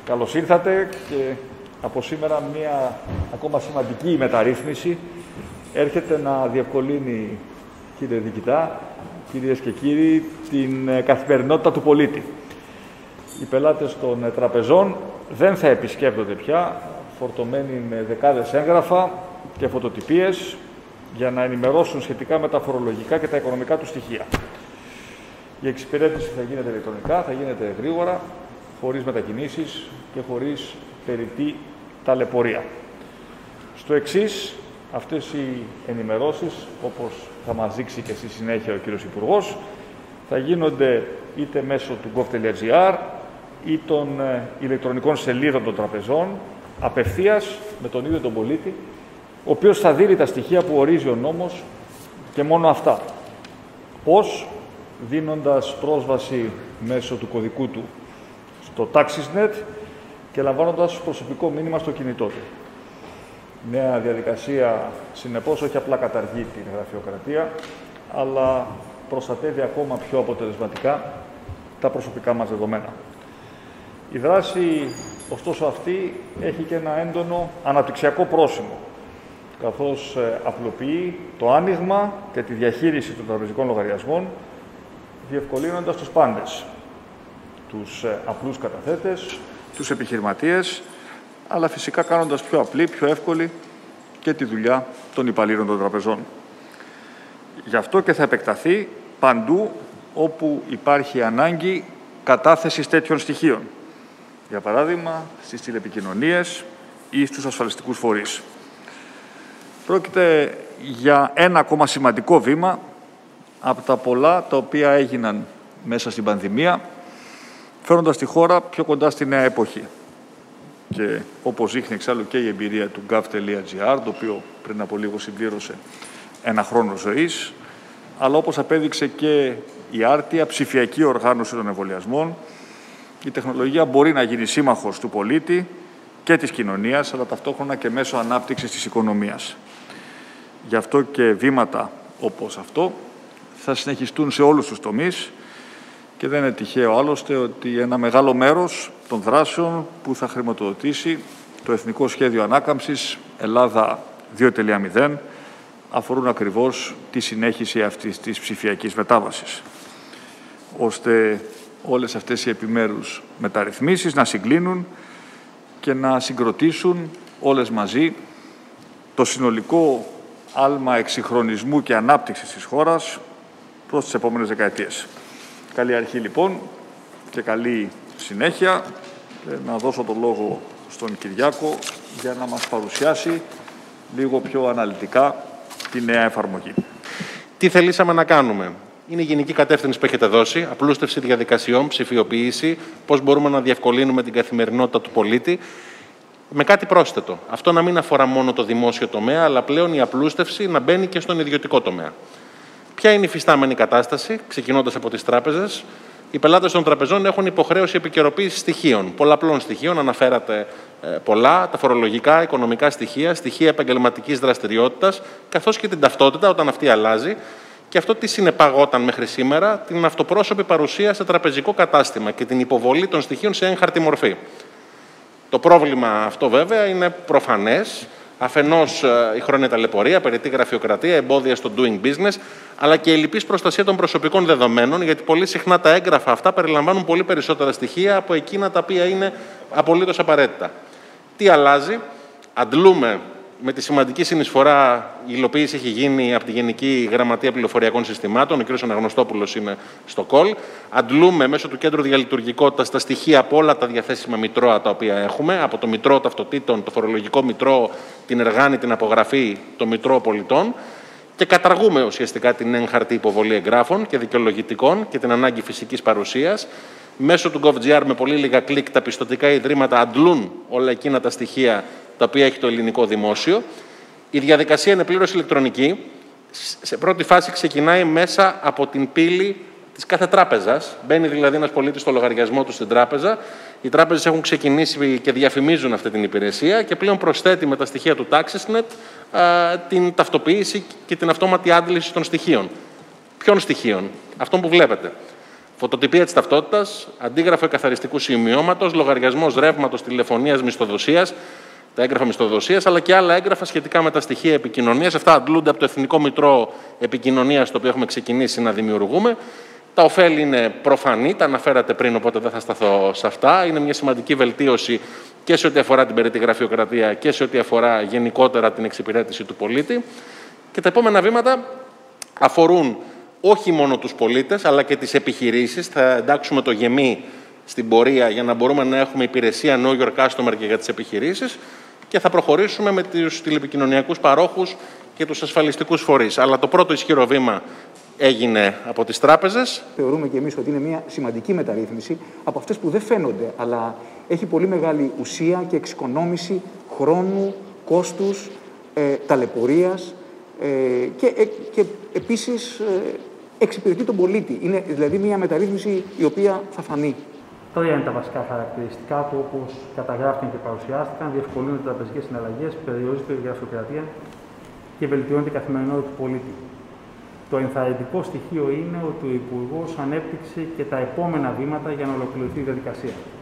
Καλώς ήρθατε και από σήμερα μια ακόμα σημαντική μεταρρύθμιση έρχεται να διευκολύνει, κύριε Διοικητά, κυρίες και κύριοι, την καθημερινότητα του πολίτη. Οι πελάτες των τραπεζών δεν θα επισκέπτονται πια φορτωμένοι με δεκάδες έγγραφα και φωτοτυπίες για να ενημερώσουν σχετικά με τα φορολογικά και τα οικονομικά του στοιχεία. Η εξυπηρέτηση θα γίνεται ηλεκτρονικά, θα γίνεται γρήγορα, χωρίς μετακινήσεις και χωρίς περιττή ταλαιπωρία. Στο εξής, αυτές οι ενημερώσεις, όπως θα μας δείξει και στη συνέχεια ο κύριος Υπουργός, θα γίνονται είτε μέσω του gov.gr ή των ηλεκτρονικών σελίδων των τραπεζών, απευθείας με τον ίδιο τον πολίτη, ο οποίος θα δίνει τα στοιχεία που ορίζει ο νόμος και μόνο αυτά. Πώς? Δίνοντας πρόσβαση μέσω του κωδικού του στο TaxisNet και λαμβάνοντας προσωπικό μήνυμα στο κινητό του. Νέα διαδικασία, συνεπώς, όχι απλά καταργεί την γραφειοκρατία, αλλά προστατεύει ακόμα πιο αποτελεσματικά τα προσωπικά μας δεδομένα. Η δράση, ωστόσο, αυτή έχει και ένα έντονο αναπτυξιακό πρόσημο, καθώς απλοποιεί το άνοιγμα και τη διαχείριση των τραπεζικών λογαριασμών, διευκολύνοντας τους πάντες, τους απλούς καταθέτες, τους επιχειρηματίες, αλλά φυσικά κάνοντας πιο απλή, πιο εύκολη και τη δουλειά των υπαλλήλων των τραπεζών. Γι' αυτό και θα επεκταθεί παντού όπου υπάρχει ανάγκη κατάθεσης τέτοιων στοιχείων. Για παράδειγμα, στις τηλεπικοινωνίες ή στους ασφαλιστικούς φορείς. Πρόκειται για ένα ακόμα σημαντικό βήμα από τα πολλά τα οποία έγιναν μέσα στην πανδημία, φέροντας τη χώρα πιο κοντά στη νέα εποχή. Και όπως δείχνει εξάλλου και η εμπειρία του gov.gr, το οποίο πριν από λίγο συμπλήρωσε ένα χρόνο ζωής, αλλά όπως απέδειξε και η άρτια ψηφιακή οργάνωση των εμβολιασμών, η τεχνολογία μπορεί να γίνει σύμμαχος του πολίτη και της κοινωνίας, αλλά ταυτόχρονα και μέσω ανάπτυξης της οικονομίας. Γι' αυτό και βήματα όπως αυτό θα συνεχιστούν σε όλους τους τομείς και δεν είναι τυχαίο άλλωστε ότι ένα μεγάλο μέρος των δράσεων που θα χρηματοδοτήσει το Εθνικό Σχέδιο Ανάκαμψης Ελλάδα 2.0 αφορούν ακριβώς τη συνέχιση αυτής της ψηφιακής μετάβασης, ώστε όλες αυτές οι επιμέρους μεταρρυθμίσεις να συγκλίνουν και να συγκροτήσουν όλες μαζί το συνολικό άλμα εξυγχρονισμού και ανάπτυξης της χώρας προς τις επόμενες δεκαετίες. Καλή αρχή λοιπόν και καλή συνέχεια. Να δώσω το λόγο στον Κυριάκο για να μας παρουσιάσει λίγο πιο αναλυτικά τη νέα εφαρμογή. Τι θελήσαμε να κάνουμε? Είναι η γενική κατεύθυνση που έχετε δώσει, απλούστευση διαδικασιών, ψηφιοποίηση, πώς μπορούμε να διευκολύνουμε την καθημερινότητα του πολίτη, με κάτι πρόσθετο. Αυτό να μην αφορά μόνο το δημόσιο τομέα, αλλά πλέον η απλούστευση να μπαίνει και στον ιδιωτικό τομέα. Ποια είναι η φυστάμενη κατάσταση, ξεκινώντας από τις τράπεζες? Οι πελάτες των τραπεζών έχουν υποχρέωση επικαιροποίησης στοιχείων, πολλαπλών στοιχείων, αναφέρατε πολλά, τα φορολογικά, οικονομικά στοιχεία, στοιχεία επαγγελματικής δραστηριότητας, καθώς και την ταυτότητα όταν αυτή αλλάζει. Και αυτό τι συνεπαγόταν μέχρι σήμερα? Την αυτοπρόσωπη παρουσία σε τραπεζικό κατάστημα και την υποβολή των στοιχείων σε έγχαρτη μορφή. Το πρόβλημα αυτό βέβαια είναι προφανές. Αφενός η χρόνια ταλαιπωρία, περιττή γραφειοκρατία, εμπόδια στο doing business, αλλά και η ελλειπής προστασία των προσωπικών δεδομένων, γιατί πολύ συχνά τα έγγραφα αυτά περιλαμβάνουν πολύ περισσότερα στοιχεία από εκείνα τα οποία είναι απολύτως απαραίτητα. Τι αλλάζει? Αντλούμε με τη σημαντική συνεισφορά, η υλοποίηση έχει γίνει από τη Γενική Γραμματεία Πληροφοριακών Συστημάτων, ο κ. Αναγνωστόπουλος είναι στο κολ. Αντλούμε μέσω του Κέντρου Διαλειτουργικότητας τα στοιχεία από όλα τα διαθέσιμα μητρώα τα οποία έχουμε, από το Μητρό Ταυτοτήτων, το Φορολογικό Μητρό, την Εργάνη, την Απογραφή, το Μητρό Πολιτών και καταργούμε ουσιαστικά την έγχαρτη υποβολή εγγράφων και δικαιολογητικών και την ανάγκη φυσικής παρουσίας. Μέσω του gov.gr με πολύ λίγα κλικ τα πιστωτικά ιδρύματα αντλούν όλα εκείνα τα στοιχεία τα οποία έχει το ελληνικό δημόσιο. Η διαδικασία είναι πλήρως ηλεκτρονική. Σε πρώτη φάση ξεκινάει μέσα από την πύλη της κάθε τράπεζας. Μπαίνει δηλαδή ένας πολίτης στο λογαριασμό του στην τράπεζα. Οι τράπεζες έχουν ξεκινήσει και διαφημίζουν αυτή την υπηρεσία και πλέον προσθέτει με τα στοιχεία του TaxisNet την ταυτοποίηση και την αυτόματη άντληση των στοιχείων. Ποιων στοιχείων? Αυτών που βλέπετε. Φωτοτυπία της ταυτότητας, αντίγραφο εκαθαριστικού σημειώματος, λογαριασμός ρεύματος, τηλεφωνίας, μισθοδοσίας, τα έγγραφα μισθοδοσίας, αλλά και άλλα έγγραφα σχετικά με τα στοιχεία επικοινωνίας. Αυτά αντλούνται από το Εθνικό Μητρό Επικοινωνίας, το οποίο έχουμε ξεκινήσει να δημιουργούμε. Τα ωφέλη είναι προφανή, τα αναφέρατε πριν, οπότε δεν θα σταθώ σε αυτά. Είναι μια σημαντική βελτίωση και σε ό,τι αφορά την περιττή γραφειοκρατία και σε ό,τι αφορά γενικότερα την εξυπηρέτηση του πολίτη. Και τα επόμενα βήματα αφορούν όχι μόνο τους πολίτες, αλλά και τις επιχειρήσεις. Θα εντάξουμε το γεμί στην πορεία για να μπορούμε να έχουμε υπηρεσία Know Your Customer και για τις επιχειρήσεις και θα προχωρήσουμε με τους τηλεπικοινωνιακούς παρόχους και τους ασφαλιστικούς φορείς. Αλλά το πρώτο ισχυρό βήμα έγινε από τις τράπεζες. Θεωρούμε και εμείς ότι είναι μια σημαντική μεταρρύθμιση από αυτές που δεν φαίνονται, αλλά έχει πολύ μεγάλη ουσία και εξοικονόμηση χρόνου, κόστους, ταλαιπωρίας και επίσης εξυπηρετεί τον πολίτη. Είναι δηλαδή μια μεταρρύθμιση η οποία θα φανεί. Τρία είναι τα βασικά χαρακτηριστικά του, όπως καταγράφηκαν και παρουσιάστηκαν. Διευκολύνονται οι τραπεζικές συναλλαγές, περιορίζεται η γραφειοκρατία και βελτιώνεται η καθημερινότητα του πολίτη. Το ενθαρρυντικό στοιχείο είναι ότι ο Υπουργός ανέπτυξε και τα επόμενα βήματα για να ολοκληρωθεί η διαδικασία.